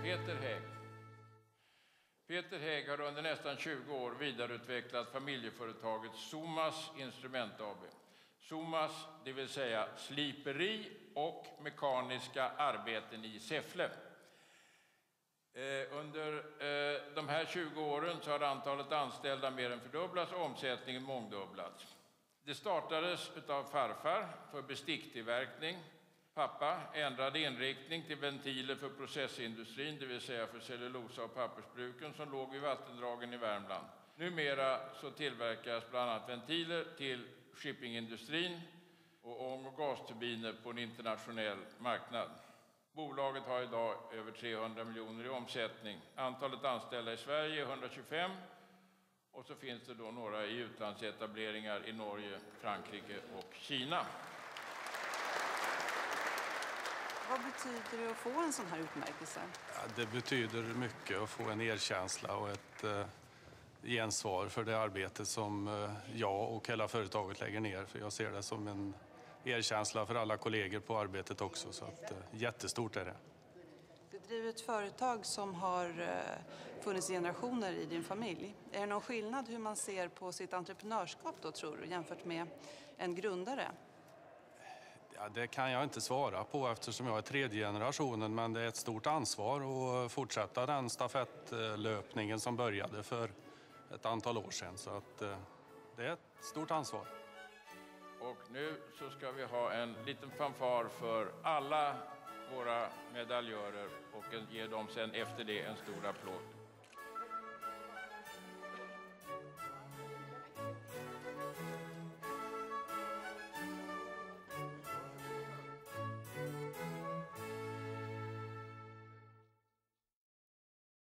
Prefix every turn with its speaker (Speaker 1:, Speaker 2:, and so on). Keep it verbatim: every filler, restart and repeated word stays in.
Speaker 1: Peter Hägg. Peter Hägg har under nästan tjugo år vidareutvecklat familjeföretaget Somas Instrument A B. Somas, det vill säga sliperi och mekaniska arbeten i Säffle. Eh, under eh, de här tjugo åren så har antalet anställda mer än fördubblats och omsättningen mångdubblats. Det startades av farfar för besticktillverkning. Pappa ändrade inriktning till ventiler för processindustrin, det vill säga för cellulosa- och pappersbruken som låg vid vattendragen i Värmland. Numera så tillverkas bland annat ventiler till shippingindustrin och ång- och gasturbiner på en internationell marknad. Bolaget har idag över trehundra miljoner i omsättning. Antalet anställda i Sverige är hundratjugofem och så finns det då några i utlandsetableringar i Norge, Frankrike och Kina.
Speaker 2: Vad betyder det att få en sån här utmärkelse?
Speaker 3: Ja, det betyder mycket att få en erkänsla och ett eh, gensvar för det arbete som eh, jag och hela företaget lägger ner. För jag ser det som en erkänsla för alla kollegor på arbetet också. Så att, eh, jättestort är det.
Speaker 2: Du driver ett företag som har eh, funnits i generationer i din familj. Är det någon skillnad hur man ser på sitt entreprenörskap då, tror du, jämfört med en grundare?
Speaker 3: Ja, det kan jag inte svara på eftersom jag är tredje generationen, men det är ett stort ansvar att fortsätta den stafettlöpningen som började för ett antal år sedan. Så att, det är ett stort ansvar.
Speaker 1: Och nu så ska vi ha en liten fanfar för alla våra medaljörer och ge dem sen efter det en stor applåd.